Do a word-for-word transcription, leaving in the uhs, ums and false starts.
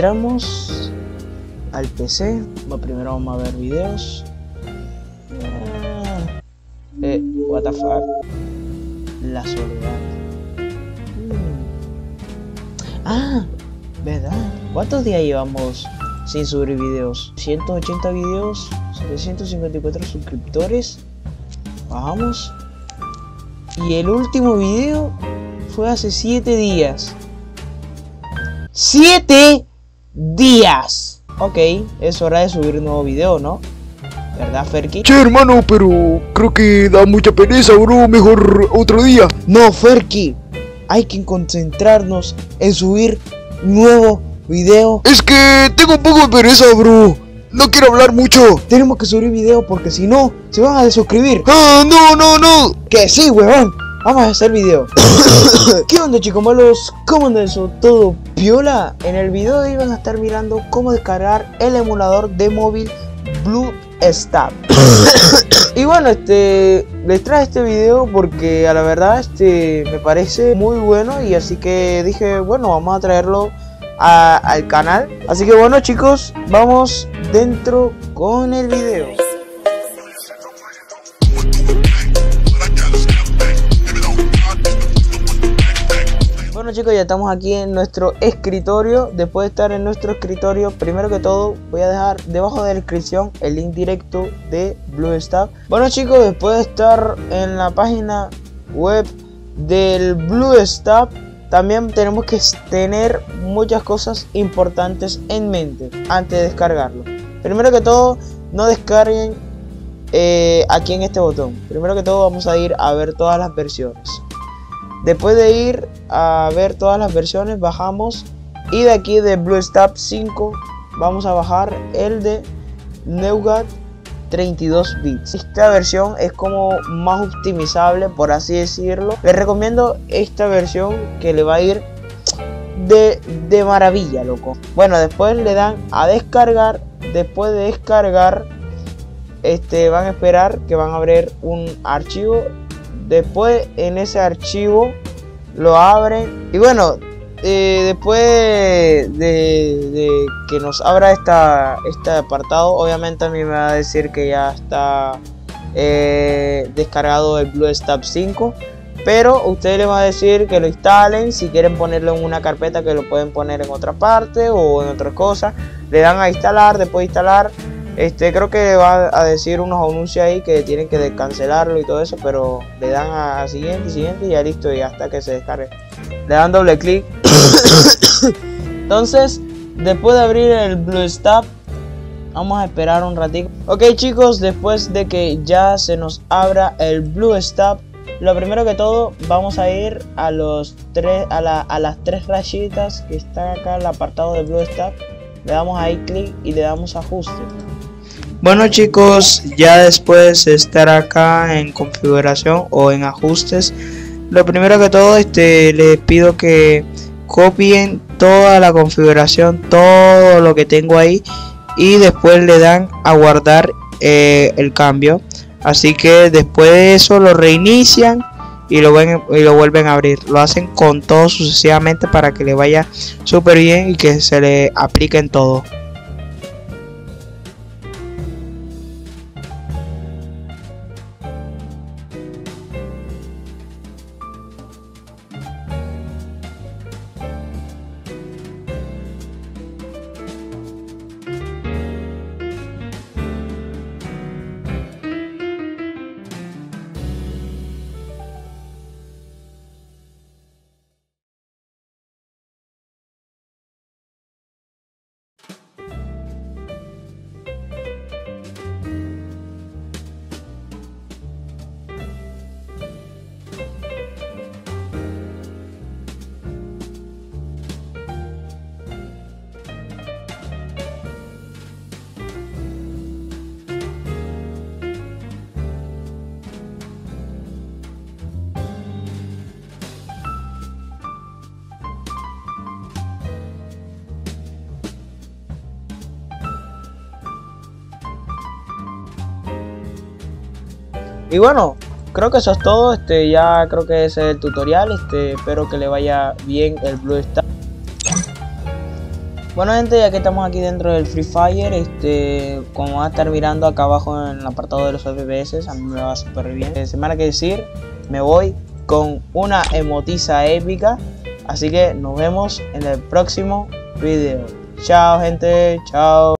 entramos al P C. Primero vamos a ver videos. Ah, eh, what the fuck. La soledad. Hmm. Ah, ¿verdad? ¿Cuántos días llevamos sin subir videos? ciento ochenta videos, setecientos cincuenta y cuatro suscriptores. Bajamos. Y el último video fue hace siete días. ¡siete días! Ok, es hora de subir un nuevo video, ¿no? ¿Verdad, Ferki? Che, hermano, pero creo que da mucha pereza, bro. Mejor otro día. No, Ferki. Hay que concentrarnos en subir nuevo video. Es que tengo un poco de pereza, bro. No quiero hablar mucho. Tenemos que subir video porque si no, se van a desuscribir. ¡Ah, no, no, no! Que sí, huevón. Vamos a hacer video. ¿Qué onda, chicos malos? ¿Cómo anda eso? ¿Todo piola? En el video de hoy van a estar mirando cómo descargar el emulador de móvil BlueStap. Y bueno, este les traje este video porque a la verdad este me parece muy bueno, y así que dije, bueno, vamos a traerlo a, al canal. Así que bueno, chicos, vamos dentro con el video. Bueno, chicos, ya estamos aquí en nuestro escritorio. Después de estar en nuestro escritorio, primero que todo voy a dejar debajo de la descripción el link directo de BlueStap. Bueno, chicos, después de estar en la página web del BlueStap, también tenemos que tener muchas cosas importantes en mente antes de descargarlo. Primero que todo, no descarguen eh, aquí en este botón. Primero que todo vamos a ir a ver todas las versiones. Después de ir a ver todas las versiones, bajamos, y de aquí de BlueStap cinco vamos a bajar el de Nougat treinta y dos bits. Esta versión es como más optimizable, por así decirlo. Les recomiendo esta versión que le va a ir de, de maravilla, loco. Bueno, después le dan a descargar. Después de descargar, este, van a esperar que van a abrir un archivo. Después en ese archivo lo abren. Y bueno, eh, después de, de que nos abra esta, este apartado, obviamente a mí me va a decir que ya está eh, descargado el BlueStap cinco. Pero ustedes les va a decir que lo instalen. Si quieren ponerlo en una carpeta, que lo pueden poner en otra parte o en otra cosa. Le dan a instalar. Después de instalar, Este, creo que va a decir unos anuncios ahí que tienen que descancelarlo y todo eso, pero le dan a siguiente, siguiente y ya listo, y hasta que se descargue. Le dan doble clic. Entonces, después de abrir el BlueStap, vamos a esperar un ratito. Ok, chicos, después de que ya se nos abra el BlueStap, lo primero que todo vamos a ir a los tres, a, la, a las tres rayitas que están acá en el apartado de BlueStap. Le damos ahí clic y le damos ajuste. Bueno, chicos, ya después de estar acá en configuración o en ajustes, lo primero que todo este les pido que copien toda la configuración, todo lo que tengo ahí, y después le dan a guardar eh, el cambio. Así que después de eso lo reinician y lo, ven, y lo vuelven a abrir. Lo hacen con todo sucesivamente para que le vaya súper bien y que se le aplique en todo. Y bueno, creo que eso es todo. Este, ya creo que ese es el tutorial. Este, espero que le vaya bien el BlueStap. Bueno gente, ya que estamos aquí dentro del Free Fire, este, como van a estar mirando acá abajo en el apartado de los F P S, a mí me va súper bien. Eh, sin más que decir, me voy con una emotiza épica, así que nos vemos en el próximo video. Chao gente, chao.